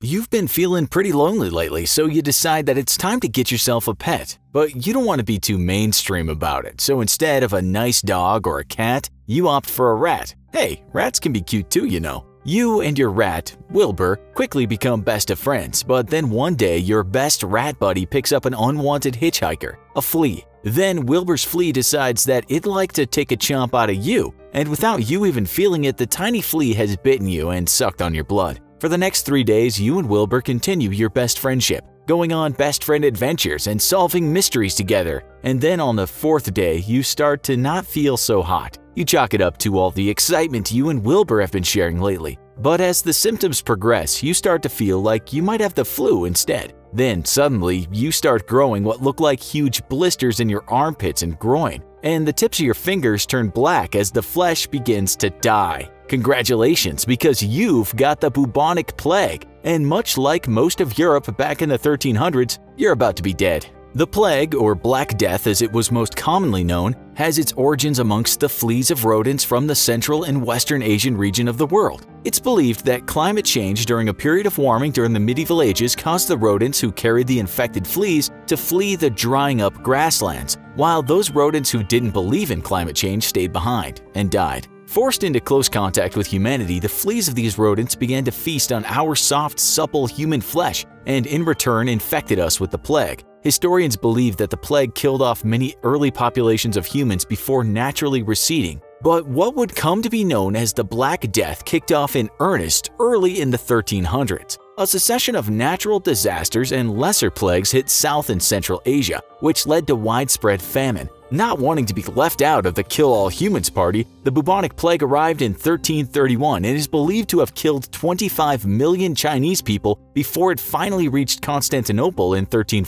You've been feeling pretty lonely lately, so you decide that it's time to get yourself a pet. But you don't want to be too mainstream about it, so instead of a nice dog or a cat, you opt for a rat. Hey, rats can be cute too, you know. You and your rat, Wilbur, quickly become best of friends, but then one day your best rat buddy picks up an unwanted hitchhiker, a flea. Then Wilbur's flea decides that it'd like to take a chomp out of you, and without you even feeling it, the tiny flea has bitten you and sucked on your blood. For the next 3 days, you and Wilbur continue your best friendship, going on best friend adventures and solving mysteries together. And then on the 4th day, you start to not feel so hot. You chalk it up to all the excitement you and Wilbur have been sharing lately. But as the symptoms progress, you start to feel like you might have the flu instead. Then suddenly, you start growing what look like huge blisters in your armpits and groin, and the tips of your fingers turn black as the flesh begins to die. Congratulations, because you've got the bubonic plague, and much like most of Europe back in the 1300s, you're about to be dead. The plague, or Black Death as it was most commonly known, has its origins amongst the fleas of rodents from the Central and Western Asian region of the world. It's believed that climate change during a period of warming during the medieval ages caused the rodents who carried the infected fleas to flee the drying up grasslands, while those rodents who didn't believe in climate change stayed behind and died. Forced into close contact with humanity, the fleas of these rodents began to feast on our soft, supple human flesh and in return infected us with the plague. Historians believe that the plague killed off many early populations of humans before naturally receding. But what would come to be known as the Black Death kicked off in earnest early in the 1300s. A succession of natural disasters and lesser plagues hit South and Central Asia, which led to widespread famine. Not wanting to be left out of the kill-all-humans party, the bubonic plague arrived in 1331 and is believed to have killed 25 million Chinese people before it finally reached Constantinople in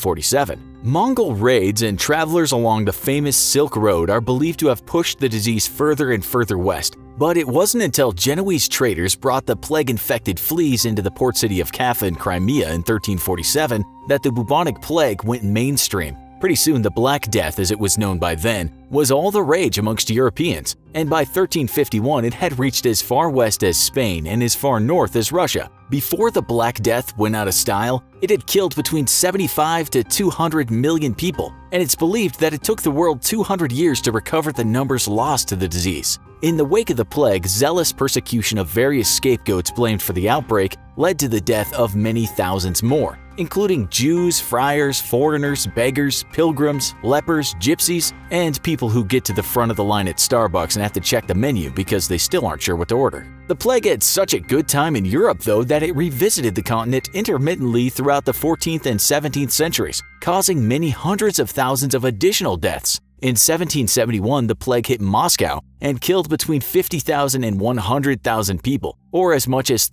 1347. Mongol raids and travelers along the famous Silk Road are believed to have pushed the disease further and further west. But it wasn't until Genoese traders brought the plague-infected fleas into the port city of Kaffa in Crimea in 1347 that the bubonic plague went mainstream. Pretty soon, the Black Death, as it was known by then, was all the rage amongst Europeans, and by 1351 it had reached as far west as Spain and as far north as Russia. Before the Black Death went out of style, it had killed between 75 to 200 million people, and it's believed that it took the world 200 years to recover the numbers lost to the disease. In the wake of the plague, zealous persecution of various scapegoats blamed for the outbreak led to the death of many thousands more, including Jews, friars, foreigners, beggars, pilgrims, lepers, gypsies, and people who get to the front of the line at Starbucks and have to check the menu because they still aren't sure what to order. The plague had such a good time in Europe, though, that it revisited the continent intermittently throughout the 14th and 17th centuries, causing many hundreds of thousands of additional deaths. In 1771, the plague hit Moscow and killed between 50,000 and 100,000 people, or as much as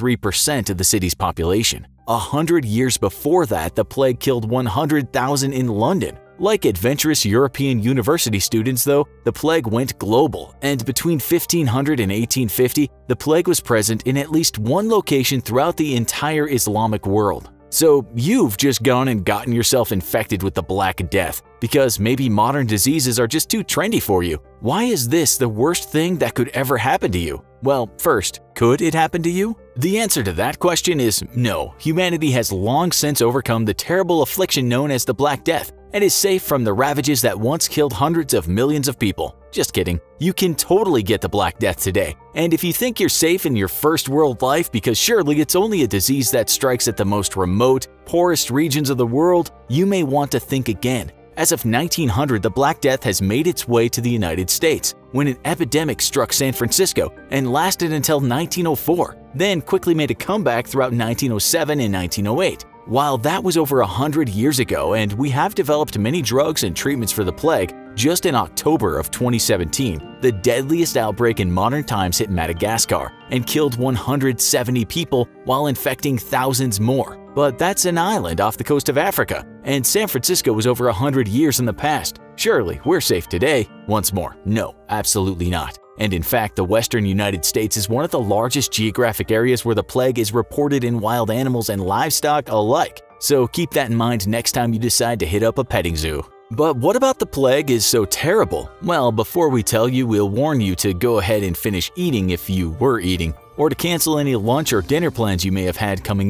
33% of the city's population. 100 years before that, the plague killed 100,000 in London. Like adventurous European university students, though, the plague went global, and between 1500 and 1850, the plague was present in at least one location throughout the entire Islamic world. So you've just gone and gotten yourself infected with the Black Death because maybe modern diseases are just too trendy for you. Why is this the worst thing that could ever happen to you? Well, first, could it happen to you? The answer to that question is no. Humanity has long since overcome the terrible affliction known as the Black Death and is safe from the ravages that once killed hundreds of millions of people. Just kidding. You can totally get the Black Death today. And if you think you're safe in your first world life because surely it's only a disease that strikes at the most remote, poorest regions of the world, you may want to think again. As of 1900, the Black Death has made its way to the United States, when an epidemic struck San Francisco and lasted until 1904, then quickly made a comeback throughout 1907 and 1908. While that was over 100 years ago and we have developed many drugs and treatments for the plague, just in October of 2017, the deadliest outbreak in modern times hit Madagascar and killed 170 people while infecting thousands more. But that's an island off the coast of Africa, and San Francisco was over 100 years in the past. Surely we're safe today. Once more, no, absolutely not. And in fact, the western United States is one of the largest geographic areas where the plague is reported in wild animals and livestock alike. So keep that in mind next time you decide to hit up a petting zoo. But what about the plague is so terrible? Well, before we tell you, we'll warn you to go ahead and finish eating if you were eating, or to cancel any lunch or dinner plans you may have had coming up.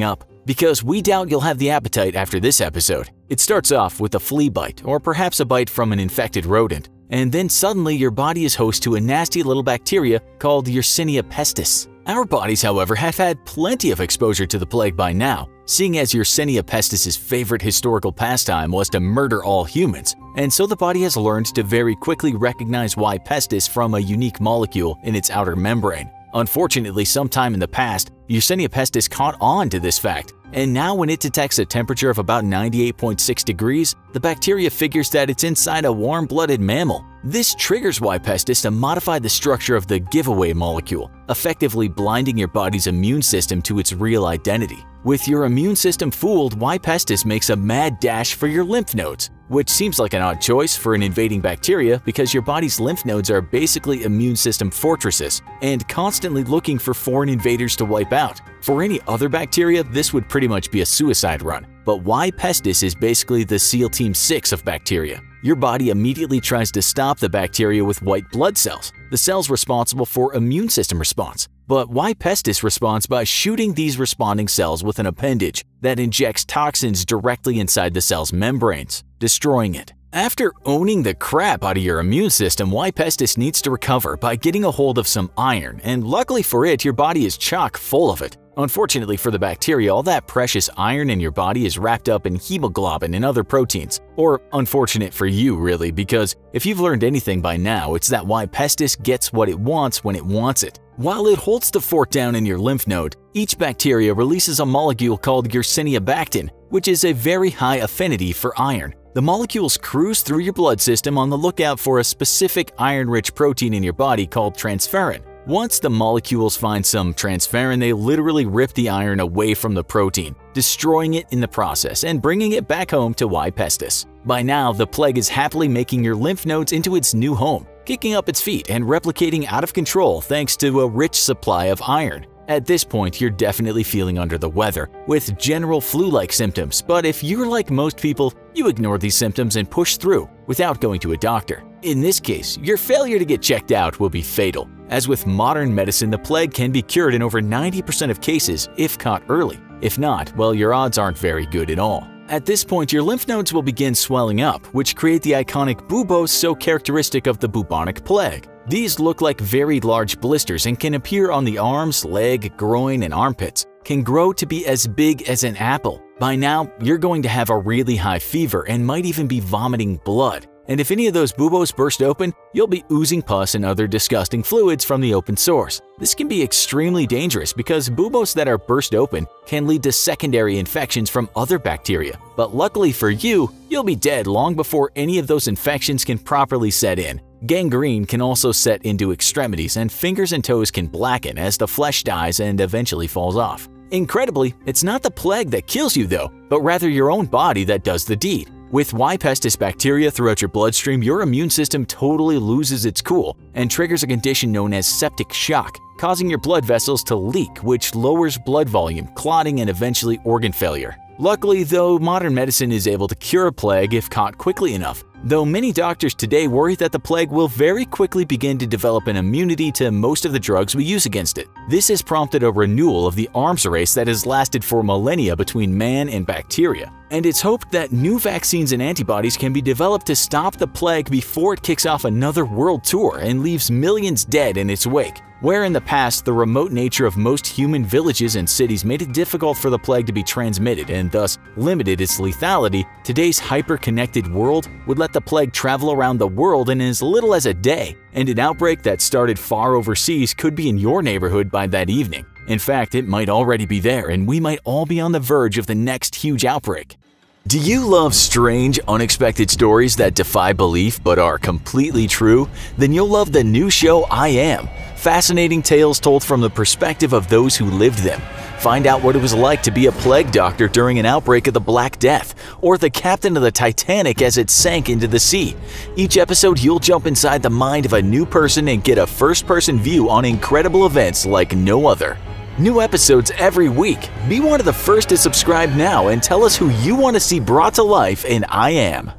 because we doubt you'll have the appetite after this episode. It starts off with a flea bite or perhaps a bite from an infected rodent, and then suddenly your body is host to a nasty little bacteria called Yersinia pestis. Our bodies, however, have had plenty of exposure to the plague by now, seeing as Yersinia pestis' favorite historical pastime was to murder all humans, and so the body has learned to very quickly recognize Y. pestis from a unique molecule in its outer membrane. Unfortunately, sometime in the past, Yersinia pestis caught on to this fact, and now when it detects a temperature of about 98.6 degrees, the bacteria figures that it's inside a warm-blooded mammal. This triggers Y. pestis to modify the structure of the giveaway molecule, effectively blinding your body's immune system to its real identity. With your immune system fooled, Y. pestis makes a mad dash for your lymph nodes, which seems like an odd choice for an invading bacteria because your body's lymph nodes are basically immune system fortresses and constantly looking for foreign invaders to wipe out. For any other bacteria, this would pretty much be a suicide run, but Y. pestis is basically the SEAL Team 6 of bacteria. Your body immediately tries to stop the bacteria with white blood cells, the cells responsible for immune system response. But Y. pestis responds by shooting these responding cells with an appendage that injects toxins directly inside the cell's membranes, destroying it. After owning the crap out of your immune system, Y. pestis needs to recover by getting a hold of some iron, and luckily for it, your body is chock full of it. Unfortunately for the bacteria, all that precious iron in your body is wrapped up in hemoglobin and other proteins. Or unfortunate for you, really, because if you've learned anything by now, it's that Y. pestis gets what it wants when it wants it. While it holds the fort down in your lymph node, each bacteria releases a molecule called Yersinia bactin, which is a very high affinity for iron. The molecules cruise through your blood system on the lookout for a specific iron-rich protein in your body called transferrin. Once the molecules find some transferrin, they literally rip the iron away from the protein, destroying it in the process and bringing it back home to Y. pestis. By now, the plague is happily making your lymph nodes into its new home, kicking up its feet and replicating out of control thanks to a rich supply of iron. At this point, you're definitely feeling under the weather, with general flu-like symptoms, but if you're like most people, you ignore these symptoms and push through without going to a doctor. In this case, your failure to get checked out will be fatal. As with modern medicine, the plague can be cured in over 90% of cases if caught early. If not, well, your odds aren't very good at all. At this point, your lymph nodes will begin swelling up, which create the iconic buboes so characteristic of the bubonic plague. These look like very large blisters and can appear on the arms, leg, groin, and armpits, can grow to be as big as an apple. By now, you're going to have a really high fever and might even be vomiting blood. And if any of those buboes burst open, you'll be oozing pus and other disgusting fluids from the open source. This can be extremely dangerous because buboes that are burst open can lead to secondary infections from other bacteria. But luckily for you, you'll be dead long before any of those infections can properly set in. Gangrene can also set into extremities, and fingers and toes can blacken as the flesh dies and eventually falls off. Incredibly, it's not the plague that kills you though, but rather your own body that does the deed. With Y. pestis bacteria throughout your bloodstream, your immune system totally loses its cool and triggers a condition known as septic shock, causing your blood vessels to leak, which lowers blood volume, clotting, and eventually organ failure. Luckily, though, modern medicine is able to cure a plague if caught quickly enough, though many doctors today worry that the plague will very quickly begin to develop an immunity to most of the drugs we use against it. This has prompted a renewal of the arms race that has lasted for millennia between man and bacteria, and it's hoped that new vaccines and antibodies can be developed to stop the plague before it kicks off another world tour and leaves millions dead in its wake. Where in the past, the remote nature of most human villages and cities made it difficult for the plague to be transmitted and thus limited its lethality, today's hyper-connected world would let the plague travel around the world in as little as a day, and an outbreak that started far overseas could be in your neighborhood by that evening. In fact, it might already be there, and we might all be on the verge of the next huge outbreak. Do you love strange, unexpected stories that defy belief but are completely true? Then you'll love the new show I Am. Fascinating tales told from the perspective of those who lived them. Find out what it was like to be a plague doctor during an outbreak of the Black Death, or the captain of the Titanic as it sank into the sea. Each episode, you'll jump inside the mind of a new person and get a first-person view on incredible events like no other. New episodes every week. Be one of the first to subscribe now and tell us who you want to see brought to life in I Am.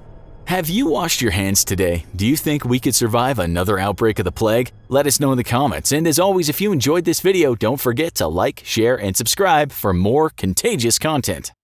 Have you washed your hands today? Do you think we could survive another outbreak of the plague? Let us know in the comments, and as always, if you enjoyed this video, don't forget to like, share, and subscribe for more contagious content.